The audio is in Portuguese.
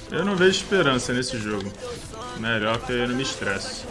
Eu não vejo esperança nesse jogo. Melhor que eu não me estresse.